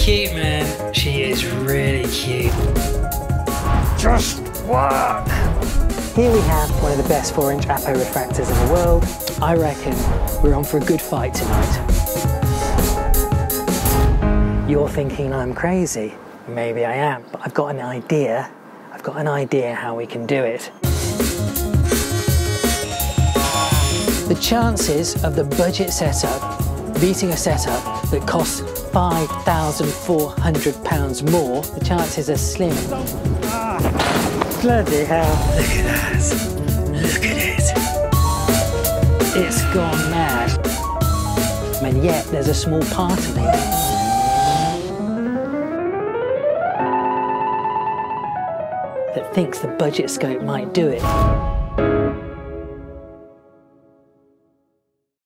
cute, man. She is really cute. Just what? Here we have one of the best 4-inch apo refractors in the world. I reckon we're on for a good fight tonight. You're thinking I'm crazy. Maybe I am, but I've got an idea. I've got an idea how we can do it. The chances of the budget setup beating a setup that costs £5,400 more, the chances are slim. Bloody hell. Look at that. Look at it. It's gone mad. And yet there's a small part of me that thinks the budget scope might do it.